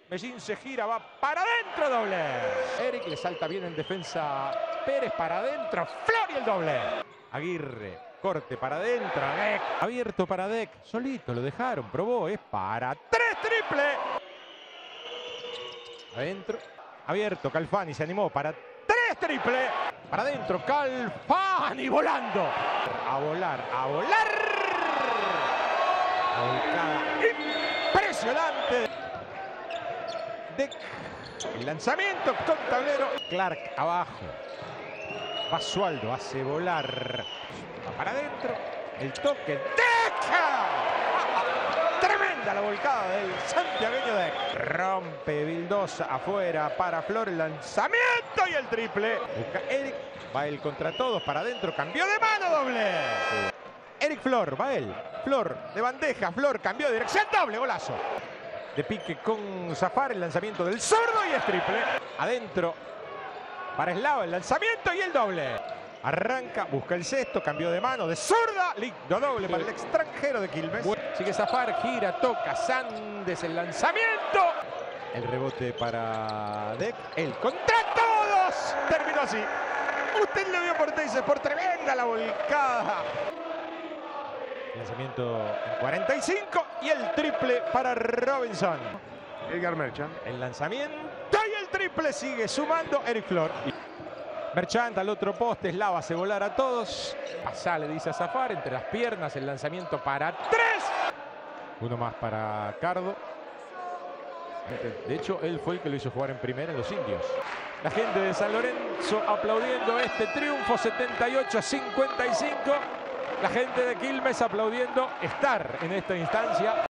Mellín se gira, va para adentro, doble. Eric le salta bien en defensa. Pérez para adentro, Flor y el doble. Aguirre, corte para adentro, Dec. Abierto para Dec, solito lo dejaron, probó, es para 3, triple. Adentro, abierto, Calfani se animó para 3, triple. Para adentro, Calfani volando. A volar, a volar. Volcada impresionante. Dec, el lanzamiento con tablero. Clark abajo. Basualdo hace volar. Va para adentro. El toque. ¡Dec! Tremenda la volcada del santiagueño Dec. Rompe Vildosa afuera para Flor. El lanzamiento y el triple. Busca Eric. Va él contra todos. Para adentro. Cambió de mano, doble. Eric Flor. Va él. Flor de bandeja. Flor cambió de dirección. Doble. Golazo. De pique con Zafar. El lanzamiento del zurdo y es triple. Adentro. Para Eslava el lanzamiento y el doble. Arranca, busca el sexto, cambió de mano de zurda. Lindo doble para el extranjero de Quilmes. Sigue Zafar, gira, toca Sandes el lanzamiento. El rebote para Dec. El contra todos. Terminó así. Usted le vio por Teise, por tremenda la volcada. Lanzamiento en 45 y el triple para Robinson. Edgar Merchant. El lanzamiento y el triple sigue sumando Eric Flor. Merchant al otro poste, Eslava hace volar a todos. Pasá, le dice a Zafar, entre las piernas el lanzamiento para 3. Uno más para Cardo. De hecho, él fue el que lo hizo jugar en primera en los indios. La gente de San Lorenzo aplaudiendo este triunfo 78-55. La gente de Quilmes aplaudiendo estar en esta instancia.